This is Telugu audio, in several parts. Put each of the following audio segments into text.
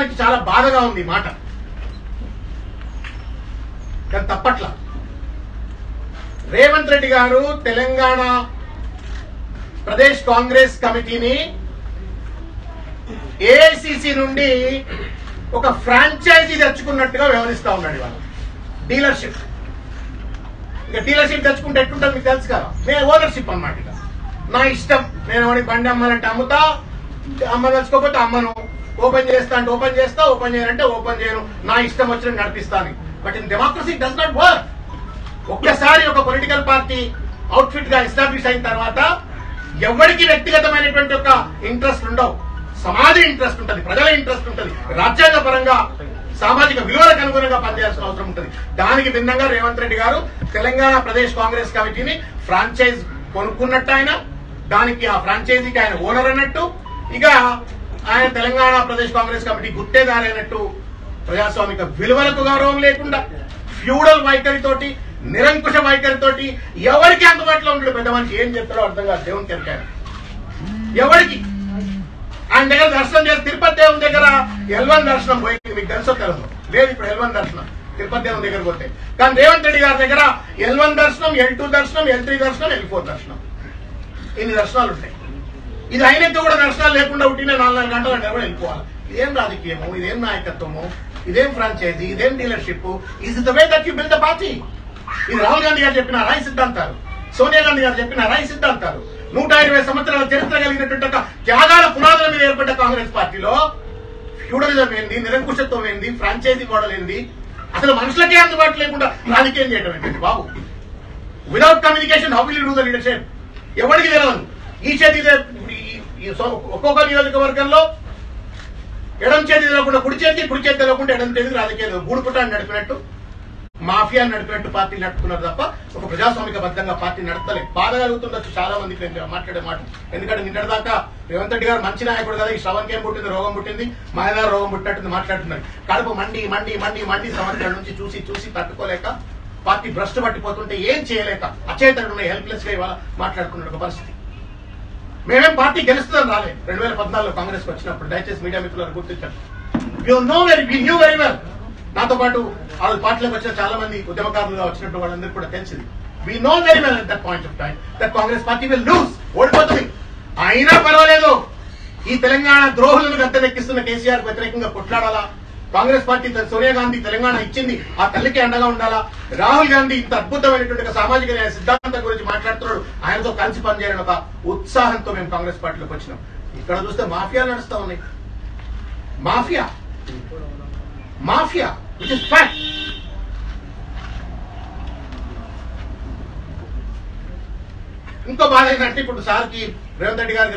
వినడానికి చాలా బాధగా ఉంది మాట, కానీ తప్పట్ల. రేవంత్ రెడ్డి గారు తెలంగాణ ప్రదేశ్ కాంగ్రెస్ కమిటీని ఏఐసిసి నుండి ఒక ఫ్రాంచైజీ తెచ్చుకున్నట్టుగా వ్యవహరిస్తా ఉన్నాడు ఇవాళ. డీలర్షిప్, ఇక డీలర్షిప్ తెచ్చుకుంటే ఎట్టుంటుంది మీకు తెలుసు కదా. నేను ఓనర్షిప్ అన్నమాట. ఇక నా ఇష్టం, నేను బండి అమ్మాలంటే అమ్ముతా, అమ్మదలుచుకోకపోతే అమ్మను, ఓపెన్ చేస్తా అంటే ఓపెన్ చేస్తా, ఓపెన్ చేయాలంటే ఓపెన్ చేయను, నా ఇష్టం వచ్చిన నడిపిస్తాను. But in democracy does not work. ఒక్కసారి ఒక పొలిటికల్ పార్టీ అవుట్ఫిట్ గా ఎస్టాబ్లిష్ అయిన తర్వాత ఎవరికి వ్యక్తిగతమైనటువంటి ఒక ఇంట్రెస్ట్ ఉండవు, సమాజ ఇంట్రెస్ట్ ఉంటుంది, ప్రజల ఇంట్రెస్ట్ ఉంటుంది, రాజ్యాంగ పరంగా సామాజిక విలువలకు అనుగుణంగా పనిచేయాల్సిన అవసరం ఉంటుంది. దానికి భిన్నంగా రేవంత్ రెడ్డి గారు తెలంగాణ ప్రదేశ్ కాంగ్రెస్ కమిటీని ఫ్రాంచైజ్ కొనుక్కున్నట్టు, ఆయన దానికి ఆ ఫ్రాంచైజీకి ఆయన ఓనర్ అన్నట్టు, ఇక ఆయన తెలంగాణ ప్రదేశ్ కాంగ్రెస్ కమిటీ గుత్తేదారైనట్టు, ప్రజాస్వామిక విలువలకు గౌరవం లేకుండా ఫ్యూడల్ వైఖరితోటి, నిరంకుశ వైఖరితోటి ఎవరికి అందుబాటులో ఉంటాడు పెద్ద మనిషి. ఏం చెప్తాడో అర్థం కాదు. దేవుని కెరకారు ఎవరికి. ఆయన దగ్గర దర్శనం చేసి తిరుపతి దేవుని దగ్గర L1 దర్శనం పోయింది, మీకు తెలుసో తెలుసు లేదు. ఇప్పుడు L1 దర్శనం తిరుపతి దేవుని దగ్గర పోతే, కానీ రేవంత్ రెడ్డి గారి దగ్గర L1 దర్శనం, L2 దర్శనం, L3 దర్శనం, L4 దర్శనం, ఇన్ని దర్శనాలు ఉంటాయి. ఇది అయినంత కూడా దర్శనాలు లేకుండా ఉంటేనే 4 గంటలు అంటే కూడా వెళ్ళిపోవాలి. ఇదేం రాజకీయము, ఇదేం నాయకత్వము, ఇదేం ఫ్రాంచైజీ, ఇదేం dealership? Is the way that you build the party. ఇది రాహుల్ గాంధీ గారు చెప్పిన రాయి సిద్ధాంతాలు, సోనియా గాంధీ గారు చెప్పిన రాయి సిద్ధాంతాలు, 120 సంవత్సరాల చరిత్ర కలిగినటువంటి త్యాగాల పునాదుల మీద ఏర్పడ్డ కాంగ్రెస్ పార్టీలో ఫ్యూడలిజం ఏంది, నిరంకుశత్వం ఏంది, ఫ్రాంచైజీ మోడల్ ఏంది, అసలు మనుషులకే అందుబాటు లేకుండా రాజకీయం చేయడం ఏంటండి బాబు. Without communication how will you do the leadership? ఎవరికి తెలియదు. ఈ చేతి ఒక్కొక్క నియోజకవర్గంలో ఎడం చేతి తెలవకుండా కుడి చేతి, కుడి చేతి తెలవకుండా ఎడం చేతి రాజకీయాలు గూడుపుటాన్ని నడిపినట్టు, మాఫియా నడిపినట్టు పార్టీలు నడుపుతున్నారు తప్ప ఒక ప్రజాస్వామికబద్ధంగా పార్టీ నడపలేదు. బాధ కలుగుతుండొచ్చు చాలా మందికి మాట్లాడే మాట. ఎందుకంటే నిన్నటిదాకా రేవంత్ రెడ్డి గారు మంచి నాయకుడు కదా, ఈ శ్రవణ్కి ఏం పుట్టింది, రోగం పుట్టింది, మాయదారు రోగం పుట్టినట్టుంది మాట్లాడుతున్నారు. కడుపు మండి మండి మండి మండి సంవత్సరాల నుంచి చూసి చూసి తట్టుకోలేక పార్టీ భ్రష్టు పట్టిపోతుంటే ఏం చేయలేక అచేతనున్న హెల్ప్లెస్ గా ఇవాళ మాట్లాడుకున్న ఒక పరిస్థితి. మేమేం పార్టీ గెలుస్తుందని రాలేదు 2014లో కాంగ్రెస్ వచ్చినప్పుడు. దయచేసి మీడియా మిత్రులను గుర్తించండి. You knew very well. నాతో పాటు వాళ్ళ పార్టీలోకి వచ్చిన చాలా మంది ఉద్యమకారులుగా వచ్చినట్టు వాళ్ళందరికీ కూడా తెలిసింది. We know very well at that point of time that Congress party will lose, ఓడిపోతుంది. అయినా పర్వాలేదు, ఈ తెలంగాణ ద్రోహులను గద్దెనెక్కిస్తున్న కేసీఆర్ వ్యతిరేకంగా కొట్లాడాలా. కాంగ్రెస్ పార్టీ సోనియా గాంధీ తెలంగాణ ఇచ్చింది, ఆ తల్లికి అండగా ఉండాలా. రాహుల్ గాంధీ ఇంత అద్భుతమైనటువంటి సామాజిక న్యాయ సిద్ధాంతం గురించి మాట్లాడుతున్నాడు, ఆయనతో కలిసి పనిచేయాలని ఒక ఉత్సాహంతో మేము కాంగ్రెస్ పార్టీలోకి వచ్చినాం. ఇక్కడ చూస్తే మాఫియా నడుస్తా ఉన్నాయి. Mafia mafia which is fact. ఇంకో బాధ ఏంటంటే ఇప్పుడు సార్కి రేవంత్ రెడ్డి గారికి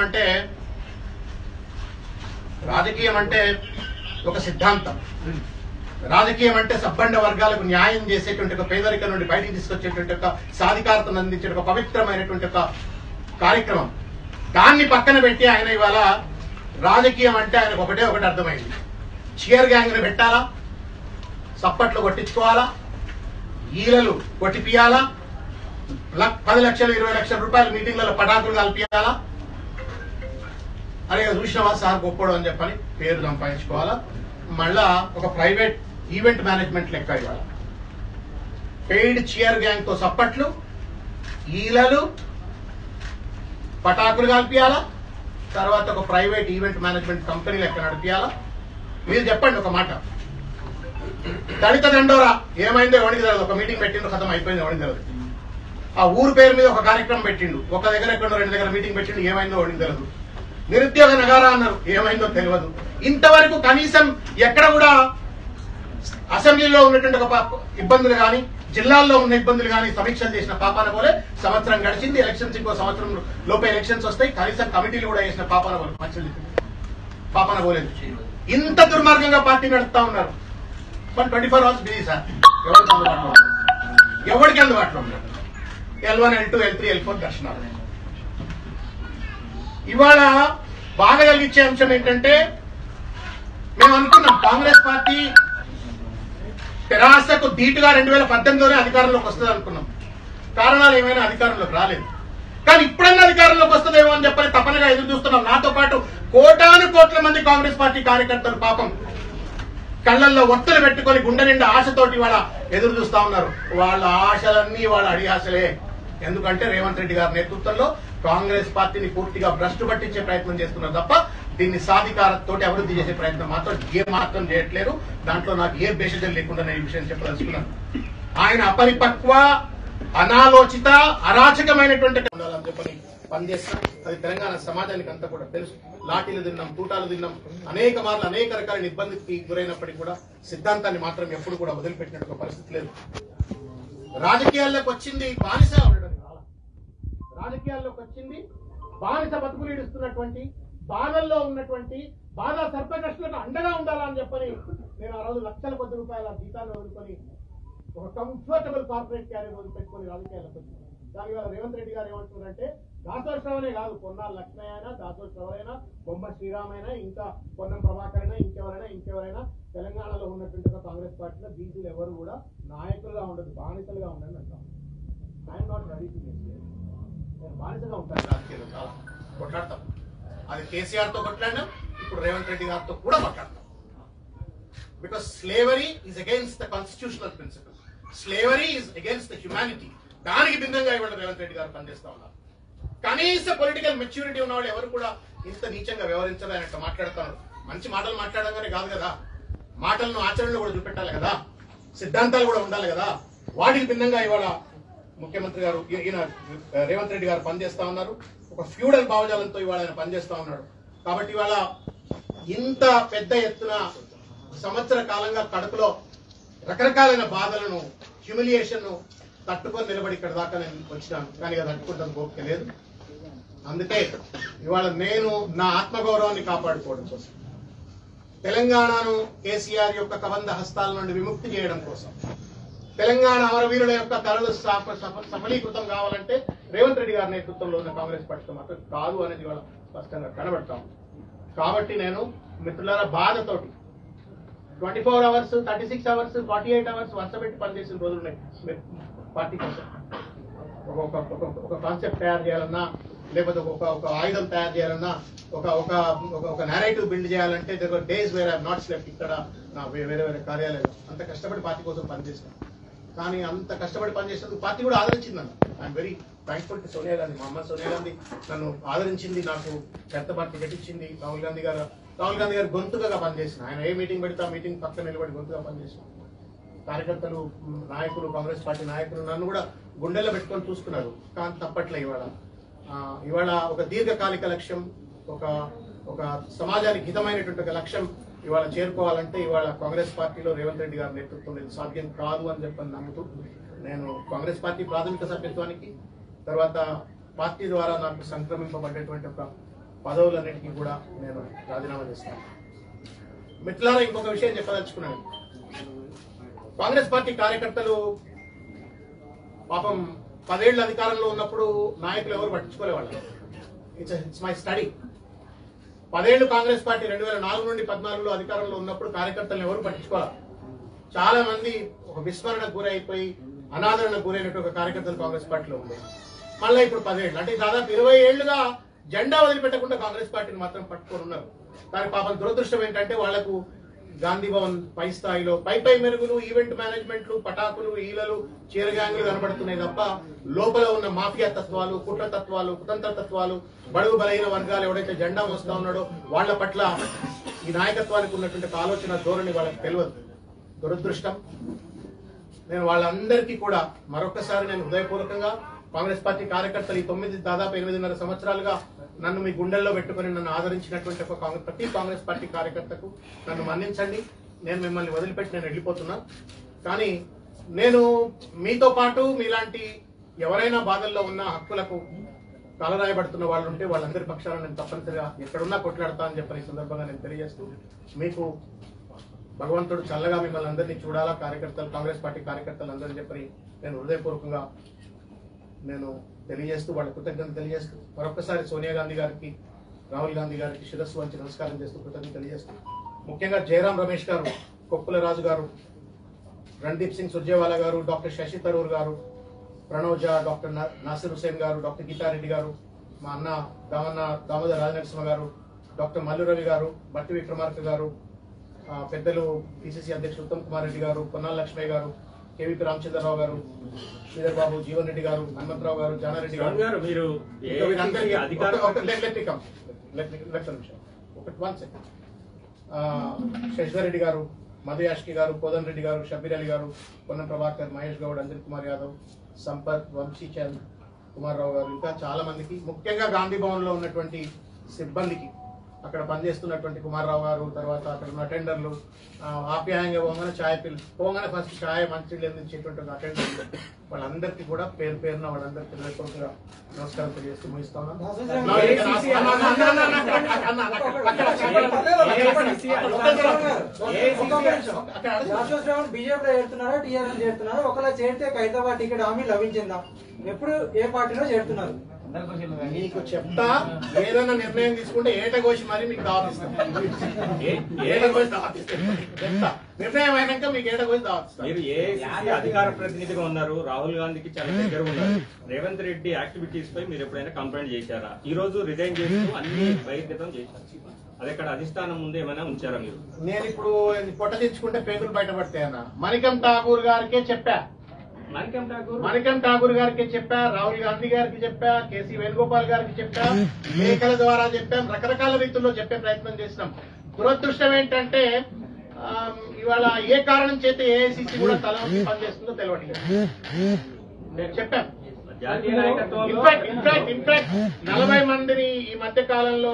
రాజకీయం అంటే ఒక సిద్ధాంతం, రాజకీయం అంటే సబ్బండ వర్గాలకు న్యాయం చేసేటువంటి ఒక పేదరికం నుండి బయటికి తీసుకొచ్చేటువంటి ఒక సాధికారతను అందించే ఒక పవిత్రమైనటువంటి ఒక కార్యక్రమం. దాన్ని పక్కన పెట్టి ఆయన ఇవాళ రాజకీయం అంటే ఆయనకు ఒకటే అర్థమైంది. చీర్ గ్యాంగ్ ని పెట్టాలా, సప్పట్లు కొట్టించుకోవాలా, ఈలలు కొట్టిపియాలా, 10 లక్షలు 20 లక్షల రూపాయల మీటింగ్లలో పటాకులు కలిపియాలా, అలాగే చూసినవా సార్ గొప్పడు అని చెప్పని పేరు సంపాదించుకోవాలా. మళ్ళా ఒక ప్రైవేట్ ఈవెంట్ మేనేజ్మెంట్ లెక్క ఇవాళ పెయిడ్ చీర్ గ్యాంగ్ తో సప్పట్లు, ఈలలు, పటాకులు కలిపియాలా, తర్వాత ఒక ప్రైవేట్ ఈవెంట్ మేనేజ్మెంట్ కంపెనీ లెక్క నడిపియాలా. మీరు చెప్పండి ఒక మాట. దళిత దండోరా ఏమైందో ఎవరికి తెలియదు. ఒక మీటింగ్ పెట్టిండు, కథం అయిపోయింది, ఎవరికి తెలియదు. ఆ ఊరు పేరు మీద ఒక కార్యక్రమం పెట్టిండు, ఒక దగ్గర ఎక్కడో 2 దగ్గర మీటింగ్ పెట్టిండు, ఏమైందో ఎవరికి తెలియదు. నిరుద్యోగ నగారా అన్నారు, ఏమైందో తెలియదు. ఇంతవరకు కనీసం ఎక్కడ కూడా అసెంబ్లీలో ఉన్నటువంటి ఒక ఇబ్బందులు కానీ, జిల్లాల్లో ఉన్న ఇబ్బందులు కానీ సమీక్షలు చేసిన పాపాన పోలే. సంవత్సరం గడిచింది, ఎలక్షన్స్ ఇంకో సంవత్సరం లోపే ఎలక్షన్స్ వస్తాయి. కనీసం కమిటీలు కూడా వేసిన పాపాన పోలేదు. ఇంత దుర్మార్గంగా పార్టీ నడుపుతా ఉన్నారు. 24 అవర్స్ బిజీ సార్. ఎవరికి అందుబాటులో ఉన్నారు. L1, L2, L3, L4 దర్శనాలు. ఇవాళ బాగా కలిగించే అంశం ఏంటంటే, మేము అనుకున్నాం కాంగ్రెస్ పార్టీ తెరాసకు ధీటుగా 2018లోనే అధికారంలోకి వస్తుంది అనుకున్నాం. కారణాలు ఏమైనా అధికారంలోకి రాలేదు. కానీ ఇప్పుడన్నా అధికారంలోకి వస్తుందేమో అని చెప్పని తపనగా ఎదురు చూస్తున్నాం. నాతో పాటు కోటాను కోట్ల మంది కాంగ్రెస్ పార్టీ కార్యకర్తలు పాపం కళ్ళల్లో ఒత్తులు పెట్టుకొని గుండె నిండా ఆశతోటి వాళ్ళ ఎదురు చూస్తా ఉన్నారు. వాళ్ళ ఆశలన్నీ వాళ్ళ అడి ఆశలే. ఎందుకంటే రేవంత్ రెడ్డి గారి నేతృత్వంలో కాంగ్రెస్ పార్టీని పూర్తిగా భ్రష్టు పట్టించే ప్రయత్నం చేస్తున్నారు తప్ప దీన్ని సాధికారతోటి అభివృద్ధి చేసే ప్రయత్నం మాత్రం ఏ మాత్రం చేయట్లేరు. దాంట్లో నాకు ఏ భేషజం లేకుండా నేను ఈ విషయం చెప్పదలుచుకున్నాను. ఆయన అపరిపక్వ, అనాలోచిత, అరాచకమైనటువంటి ఉండాలని చెప్పని పనిచేస్తాం. అది తెలంగాణ సమాజానికి అంతా కూడా తెలుసు. లాఠీలు తిన్నాం, తూటాలు తిన్నాం, అనేక మార్లు అనేక రకాల ఇబ్బందికి గురైనప్పటికీ కూడా సిద్ధాంతాన్ని మాత్రం ఎప్పుడు కూడా వదిలిపెట్టినట్టు పరిస్థితి లేదు. రాజకీయాల్లోకి వచ్చింది బానిస ఉండడం, రాజకీయాల్లోకి వచ్చింది బానిస బతుకులు ఇస్తున్నటువంటి, బాధల్లో ఉన్నటువంటి, బాధ సర్పకష్టులకు అండగా ఉండాలని చెప్పని నేను ఆ రోజు లక్షల కొద్ది రూపాయల జీతాన్ని వదులుకొని ఒక కంఫర్టబుల్ కార్పొరేట్ క్యారియర్ వదిలిపెట్టుకొని రాజకీయాలకు వచ్చింది. దానివల్ల రేవంత్ రెడ్డి గారు ఏమంటున్నారంటే దాసోల్ శ్రవణే కాదు, పొన్నాల లక్ష్మయ్య అయినా, దాసోల్ శ్రవణైనా, బొమ్మ శ్రీరామైనా, ఇంకా పొన్నం ప్రభాకర్ అయినా, ఇంకెవరైనా తెలంగాణలో ఉన్నటువంటి కాంగ్రెస్ పార్టీలో బీసీలు ఎవరు కూడా నాయకులుగా ఉండదు, బానిసలుగా ఉండని అంటాం. I'm not ready to miss. నేను బానిసగా ఉంటాను రాజకీయాలు, చాలా కొట్లాడతాం. అది కేసీఆర్ తో కొట్లాడినాం, ఇప్పుడు రేవంత్ రెడ్డి గారితో కూడా కొట్లాడతాం. Because slavery is against the constitutional principle, slavery is against the humanity. దానికి భిన్నంగా ఇవాళ రేవంత్ రెడ్డి గారు పనిచేస్తా ఉన్నారు. కనీస పొలిటికల్ మెచ్యూరిటీ ఉన్న వాళ్ళు ఎవరు కూడా ఇంత నీచంగా వ్యవహరించాలి అని మాట్లాడుతున్నారు. మంచి మాటలు మాట్లాడగానే కాదు కదా, మాటలను ఆచరణలో కూడా చూపెట్టాలి కదా, సిద్ధాంతాలు కూడా ఉండాలి కదా. వాటికి భిన్నంగా ఇవాళ ముఖ్యమంత్రి గారు, ఈయన రేవంత్ రెడ్డి గారు పనిచేస్తా ఉన్నారు. ఒక ఫ్యూడల్ భావజాలంతో ఇవాళ ఆయన పనిచేస్తా ఉన్నాడు. కాబట్టి ఇవాళ ఇంత పెద్ద ఎత్తున సంవత్సర కాలంగా కడుపులో రకరకాలైన బాధలను, హ్యూమిలియేషన్ తట్టుకొని నిలబడి ఇక్కడ దాకా నేను వచ్చినాను. కానీ అది తట్టుకుంటాను గోపిక లేదు. అందుకే ఇవాళ నేను నా ఆత్మగౌరవాన్ని కాపాడుకోవడం కోసం, తెలంగాణను కేసీఆర్ యొక్క కబంధ హస్తాల నుండి విముక్తి చేయడం కోసం, తెలంగాణ అమరవీరుల యొక్క కళలు సఫలీకృతం కావాలంటే రేవంత్ రెడ్డి గారి నేతృత్వంలో ఉన్న కాంగ్రెస్ పార్టీతో మాత్రం కాదు అనేది ఇవాళ స్పష్టంగా కనబడతాం. కాబట్టి నేను మిత్రులారా బాధతోటి 24 అవర్స్, 36 అవర్స్, 48 అవర్స్ వర్షపెట్టి పనిచేసిన రోజులు ఉన్నాయి పార్టీ కోసం. ఒక కాన్సెప్ట్ తయారు చేయాలన్నా, లేకపోతే ఒక ఆయుధం తయారు చేయాలన్నా, ఒక నేరేటివ్ బిల్డ్ చేయాలంటే days where I not slept. ఇక్కడ నా వేరే కార్యాలయాలు అంత కష్టపడి పార్టీ కోసం పనిచేస్తాను. కానీ అంత కష్టపడి పనిచేసినందుకు పార్టీ కూడా ఆదరించిందన్న. I'm very thankful to Sonia Gandhi. మా అమ్మ సోనియా గాంధీ నన్ను ఆదరించింది, నాకు పెద్ద పార్టీ గెలిచింది. రాహుల్ గాంధీ గారు గొంతుగా పనిచేసిన, ఆయన ఏ మీటింగ్ పెడితే ఆ మీటింగ్ పక్కన నిలబడి గొంతుగా పనిచేసిన కార్యకర్తలు, నాయకులు, కాంగ్రెస్ పార్టీ నాయకులు నన్ను కూడా గుండెల్లో పెట్టుకొని చూసుకున్నారు. కానీ తప్పట్లే ఇవాళ ఒక దీర్ఘకాలిక లక్ష్యం, ఒక సమాజానికి హితమైనటువంటి ఒక లక్ష్యం ఇవాళ చేరుకోవాలంటే ఇవాళ కాంగ్రెస్ పార్టీలో రేవంత్ రెడ్డి గారి నేతృత్వం ఇది సాధ్యం కాదు అని చెప్పని నమ్ముతూ నేను కాంగ్రెస్ పార్టీ ప్రాథమిక సభ్యత్వానికి, తర్వాత పార్టీ ద్వారా నాకు సంక్రమింపబడేటువంటి ఒక పదవులన్నిటికీ కూడా నేను రాజీనామా చేస్తాను. మిత్రులారా, ఇంకొక విషయం చెప్పదలుచుకున్నాను. కాంగ్రెస్ పార్టీ కార్యకర్తలు పాపం 10 ఏళ్ళు అధికారంలో ఉన్నప్పుడు నాయకులు ఎవరు పట్టించుకోలేవాళ్ళు. It's my study. 10 ఏళ్ళు కాంగ్రెస్ పార్టీ 2004 నుండి 2014లో అధికారంలో ఉన్నప్పుడు కార్యకర్తలను ఎవరు పట్టించుకోవాలి. చాలా మంది ఒక విస్మరణకు గురైపోయి అనాదరణకు గురైనట్టు ఒక కార్యకర్తలు కాంగ్రెస్ పార్టీలో ఉండేది. మళ్ళీ ఇప్పుడు 10 ఏళ్ళు అంటే దాదాపు 20 ఏళ్లుగా జెండా వదిలిపెట్టకుండా కాంగ్రెస్ పార్టీని మాత్రం పట్టుకొని ఉన్నారు. కానీ పాపం దురదృష్టం ఏంటంటే వాళ్లకు గాంధీ భవన్ పై స్థాయిలో పై మెరుగులు, ఈవెంట్ మేనేజ్మెంట్లు, పటాకులు, ఈలలు, చీరగాంగులు కనబడుతున్నాయి తప్ప లోపల ఉన్న మాఫియా తత్వాలు, కుట్ర తత్వాలు, కుతంత్ర తత్వాలు, బడుగు బలైన వర్గాలు ఎవడైతే జెండా మోస్తా ఉన్నాడో వాళ్ల పట్ల ఈ నాయకత్వానికి ఉన్నటువంటి ఆలోచన ధోరణి వాళ్ళకి తెలియదు. దురదృష్టం. నేను వాళ్ళందరికీ కూడా మరొకసారి నేను హృదయపూర్వకంగా కాంగ్రెస్ పార్టీ కార్యకర్తలు ఈ దాదాపు 8.5 సంవత్సరాలుగా నన్ను మీ గుండెల్లో పెట్టుకుని నన్ను ఆదరించినటువంటి ప్రతి కాంగ్రెస్ పార్టీ కార్యకర్తకు నన్ను మన్నించండి. నేను మిమ్మల్ని వదిలిపెట్టి నేను వెళ్ళిపోతున్నా. కానీ నేను మీతో పాటు మీలాంటి ఎవరైనా బాధల్లో ఉన్న హక్కులకు కాలరాయబడుతున్న వాళ్ళు ఉంటే వాళ్ళందరి పక్షాన నేను తప్పనిసరిగా ఎక్కడున్నా కొట్లాడతా అని చెప్పని సందర్భంగా నేను తెలియజేస్తూ, మీకు భగవంతుడు చల్లగా మిమ్మల్ని అందరినీ చూడాలా, కార్యకర్తలు, కాంగ్రెస్ పార్టీ కార్యకర్తలు అందరూ చెప్పని నేను హృదయపూర్వకంగా నేను తెలియజేస్తూ, వాళ్ళ కృతజ్ఞతలు తెలియజేస్తూ, మరొకసారి సోనియా గాంధీ గారికి, రాహుల్ గాంధీ గారికి శిరస్సు వంచి నమస్కారం చేస్తూ కృతజ్ఞతలు తెలియజేస్తూ, ముఖ్యంగా జయరాం రమేష్ గారు, కొప్పుల రాజు గారు, రణదీప్ సింగ్ సుర్జేవాలా గారు, డాక్టర్ శశి థరూర్ గారు, ప్రణవ్ జా, డాక్టర్ నాసిర్ హుసేన్ గారు, డాక్టర్ గీతారెడ్డి గారు, మా అన్న దామోదర్ రాజనరసింహ గారు, డాక్టర్ మల్లు రవి గారు, బట్టి విక్రమార్క గారు, పెద్దలు పిసిసి అధ్యక్షులు ఉత్తమ్ కుమార్ రెడ్డి గారు, పొన్నాల లక్ష్మయ్య గారు, కేవీపీ రామచంద్రరావు గారు, శ్రీధర్ బాబు, జీవన్ రెడ్డి గారు, హనుమంతరావు గారు, జానారెడ్డి గారు, శశిధర్ రెడ్డి గారు, మధు యాష్కి గారు, కోదన్ రెడ్డి గారు, షబీర్ అలీ గారు, పొన్నం ప్రభాకర్, మహేష్ గౌడ్, అంజన్ కుమార్ యాదవ్, సంపత్, వంశీచంద్, కుమార్ రావు గారు, ఇంకా చాలా మందికి, ముఖ్యంగా గాంధీ భవన్ లో ఉన్నటువంటి సిబ్బందికి, అక్కడ పనిచేస్తున్నటువంటి కుమార్రావు గారు, తర్వాత అక్కడ ఉన్న అటెండర్లు, ఆప్యాయంగా పోగానే ఛాయ్ పోగానే ఫస్ట్ ఛాయ్ మంచి అందించేటువంటి అటెండర్లు, వాళ్ళందరికీ కూడా పేరు పేరున వాళ్ళందరికీ హృదయపూర్వకంగా నమస్కారం తెలియజేస్తూ ముగిస్తాను. బీజేపీలో చేరుతున్నారా, టీఆర్ఎస్ చేరుతున్నారా? ఒకలా చేరితే హైదరాబాద్ టికెట్ హామీ లభించిందా? ఎప్పుడు ఏ పార్టీలో చేరుతున్నారు? మీకు చెప్తా, ఏదైనా నిర్ణయం తీసుకుంటే ఏటగోసి మరి మీకు దావతిస్తాం. చెప్తా, నిర్ణయం అయినాక మీకు ఏటగోసి దావతిస్తాం. మీరు ఏఐసీసీ అధికార ప్రతినిధిగా ఉన్నారు, రాహుల్ గాంధీకి చాలా దగ్గర ఉన్నారు. రేవంత్ రెడ్డి యాక్టివిటీస్ పై మీరు ఎప్పుడైనా కంప్లైంట్ చేశారా? ఈ రోజు రిజైన్ చేస్తూ అన్ని బహిర్గతం చేశారు. అది ఎక్కడ అధిష్టానం ముందు ఏమైనా ఉంచారా మీరు? నేను ఇప్పుడు పొట్ట తెచ్చుకుంటే పేగులు బయటపడతాయన్నా. మణికం ఠాకూర్ గారికే చెప్పా, మణికం ఠాకూర్ గారికి చెప్పా, రాహుల్ గాంధీ గారికి చెప్పా, కేసీ వేణుగోపాల్ గారికి చెప్పా, లేఖల ద్వారా చెప్పాం, రకరకాల రీతుల్లో చెప్పే ప్రయత్నం చేసినాం. దురదృష్టం ఏంటంటే ఇవాళ ఏ కారణం చేత ఏఐసీసీ కూడా తల పనిచేస్తుందో తెలియట్లేదు. నేను చెప్పాను. ఇన్ఫాక్ట్ 40 మందిని ఈ మధ్య కాలంలో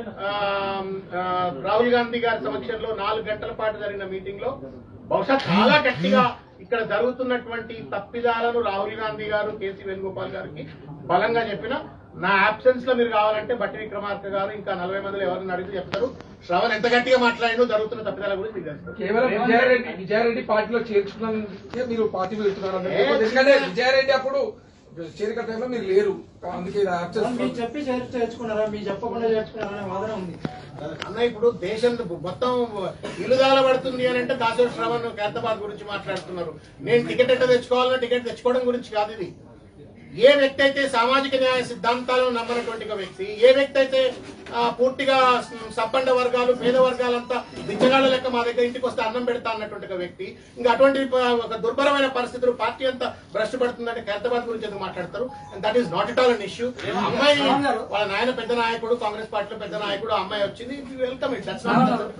రాహుల్ గాంధీ గారి సమక్షంలో 4 గంటల పాటు జరిగిన మీటింగ్ లో బహుశా చాలా గట్టిగా ఇక్కడ జరుగుతున్నటువంటి తప్పిదాలను రాహుల్ గాంధీ గారు, కేసీ వేణుగోపాల్ గారికి బలంగా చెప్పిన, నా అబ్సెన్స్ లో మీరు కావాలంటే బట్టి విక్రమార్క గారు ఇంకా 40 మందిలో ఎవరిని అడిగితే చెప్తారు. శ్రవణ్ ఎంత గట్టిగా మాట్లాడినో జరుగుతున్న తప్పిదాల గురించి మీకు తెలుసు. కేవలం విజయారెడ్డి పార్టీలో చేర్చుకున్నందుకే మీరు పార్టీ వెళ్తున్నారు. ఎందుకంటే విజయారెడ్డి అప్పుడు చేరిక టైంలో మీరు లేరు, అందుకే మీరు చెప్పి చేర్చుకున్నారా, మీరు చెప్పకుండా చేర్చుకున్నారా అనే వాదన ఉంది అన్న. ఇప్పుడు దేశం మొత్తం ఇల్లుదాల పడుతుంది అని అంటే దాసరి శ్రవణ్ ఖైరతాబాద్ గురించి మాట్లాడుతున్నారు. నేను టికెట్ ఎట్లా తెచ్చుకోవాలన్నా టికెట్ తెచ్చుకోవడం గురించి కాదు ఇది. ఏ వ్యక్తి అయితే సామాజిక న్యాయ సిద్ధాంతాలను నమ్మనటువంటి వ్యక్తి, ఏ వ్యక్తి అయితే పూర్తిగా సబ్బండ వర్గాలు, పేద వర్గాలంతా బిచ్చగాళ్ళ లెక్క మా దగ్గర ఇంటికి వస్తే అన్నం పెడతా అన్నటువంటి వ్యక్తి, ఇంకా అటువంటి ఒక దుర్భరమైన పరిస్థితులు పార్టీ అంతా భ్రష్టు పడుతుందంటే ఖైరతాబాద్ గురించి ఎందుకు మాట్లాడతారు? That is not it all an issue. అమ్మాయి వాళ్ళ నాయన పెద్ద నాయకుడు, కాంగ్రెస్ పార్టీలో పెద్ద నాయకుడు, అమ్మాయి వచ్చింది, వెల్కమ్ ఇట్. దట్స్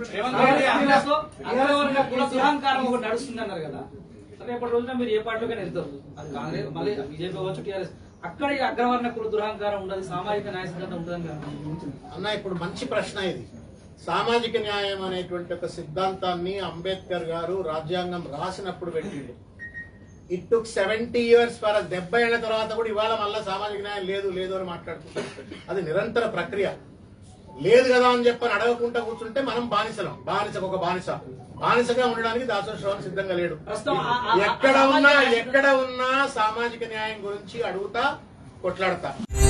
నాట్ నడుస్తుందన్నారు కదా, రేపటి రోజున మీరు ఏ పార్టీలోకి వెళ్తారు, అది కాంగ్రెస్ మళ్ళీ బీజేపీ అవ్వచ్చు, టీఆర్ఎస్, అక్కడ అగ్రవర్ణ కుల దురహంకారం ఉండదు, సామాజిక న్యాయ సిద్ధాంతం ఉంటుంది అన్న. ఇప్పుడు మంచి ప్రశ్న ఇది. సామాజిక న్యాయం అనేటువంటి ఒక సిద్ధాంతాన్ని అంబేద్కర్ గారు రాజ్యాంగం రాసినప్పుడు పెట్టిండు. ఇట్ టుక్ 70 years ఫర్ 70 ఏళ్ల తర్వాత కూడా ఇవాళ మళ్ళా సామాజిక న్యాయం లేదు లేదు అని మాట్లాడుకుంటారు. అది నిరంతర ప్రక్రియ. లేదు కదా అని చెప్పని అడగకుండా కూర్చుంటే మనం బానిసకు బానిసగా ఉండడానికి దాసరి శ్రవణ్ సిద్ధంగా లేడు. ఎక్కడ ఉన్నా సామాజిక న్యాయం గురించి అడుగుతా, కొట్లాడతా.